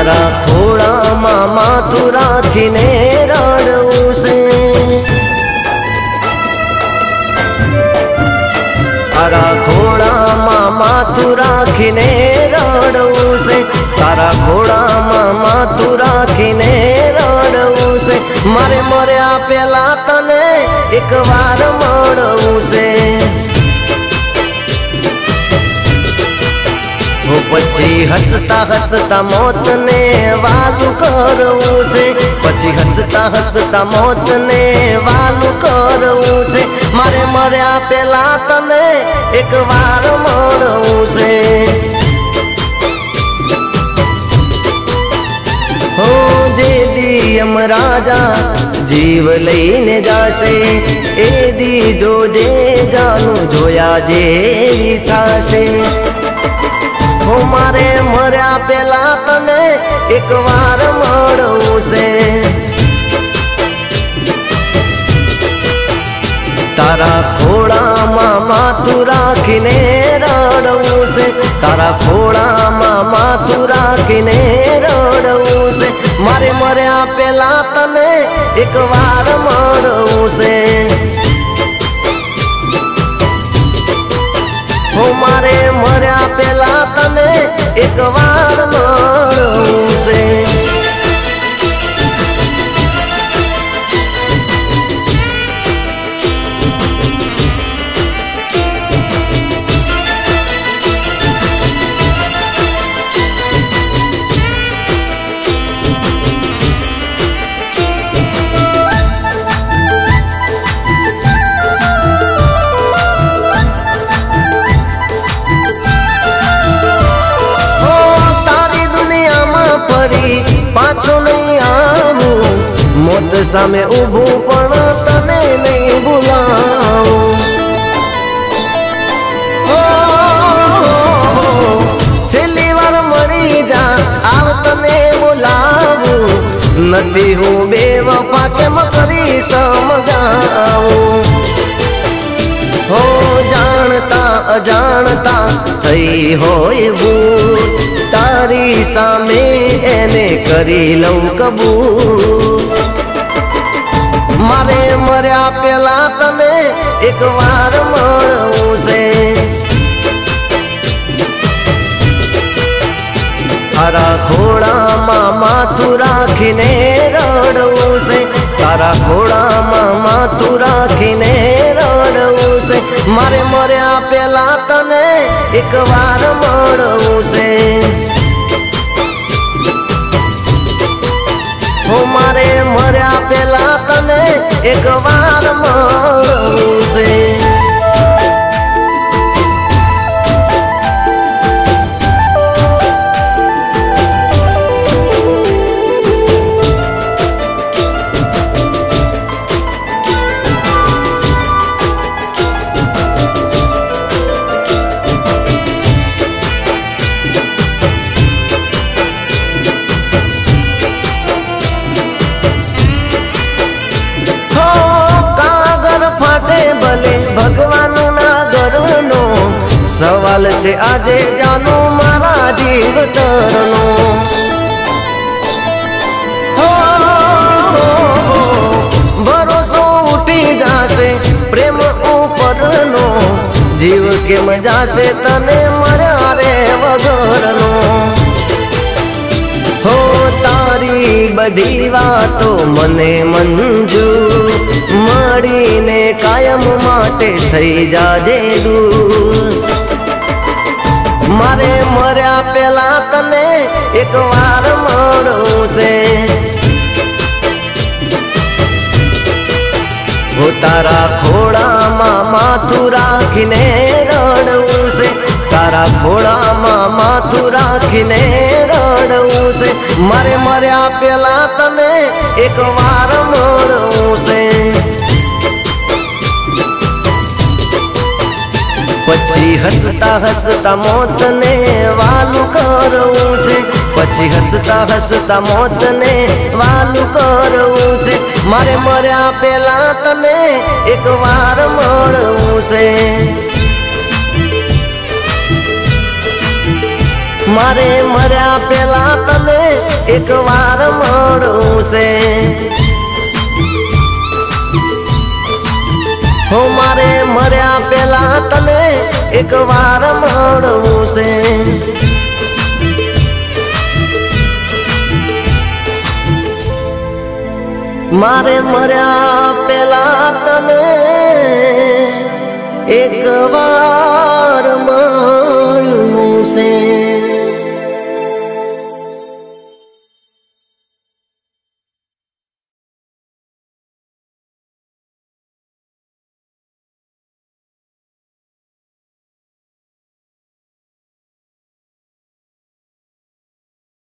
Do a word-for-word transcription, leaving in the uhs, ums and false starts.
तारा खोळामां माथुं राखीने रडવું છે। तारा खोळामां माथुं राखीने रडવું છે। तारा खोळामां माथुं राखीने रडવું છે। मारे मर्या पेला तने एक वार મળવું છે। हो पछी हसता हसता मौत ने वालू करवू छे। पछी हसता हसता मौत ने वालू करवू छे। मारे मर्या पेला तने एक वार મળવું छे। हो जे दी यमराजा जीव लईने जाशे ए दी जोजे जानू जोया जेवी थाशे। हो मारे मर्या पेला तने एक वार મળવું છે। तारा खोळामां माथुं राखीने रडવું છે। तारा खोळामां माथुं राखीने रडવું છે। मारे मर्या पेला तने एक वार મળવું છે। हो मारे मर्या पेला तने एक वार મળવું છે। पाछो नहीं आवू मौत सामे ऊभू पण तने नहीं बुलावू। छेल्ली वार मळी जा आव तने बुलावू। नथी हूँ बेवफा केम करी समजावू। हो जानता अजाणता थई होय भूल तारी सामे एने करी लऊं कबूल। मारे मर्या पेला तने एक वार મળવું છે। तारा खोळामां माथुं राखीने रडવું છે। तारा खोळामां माथुं राखीने रडવું છે। मारे मर्या पेला तने एक वार મળવું છે। हो मारे मर्या पेला तने एक वार મળવું છે। भगवान ना घरनो सवाल छे आजे जानो मारा जीव तरनो। हो भरोसो उठी जाशे प्रेम उपरनो। जीव केम जाशे तने मळ्या रे वगरनो। हो तारी बधी वातो मने मंजूर मळीने कायम माटे थई जाजे दूर। मारे मर्या पेला तने एक वार મળવું છે। हो तारा खोळामां माथुं राखीने रडવું છે। तारा खोळामां माथुं राखीने रडવું છે। मारे मर्या पेला तने एक वार મળવું છે। पछी हसता हसता मौत ने वालू करवू छे। पछी हसता हसता मौत ने वालू करवू छे। मारे मर्या पेला तने एक वार મળવું છે। मारे मर्या पेला तने एक वार मळूं से हो मारे मर्या पेला तने एक वार मळूं से मारे मर्या पेला तने एक वार मळूं से।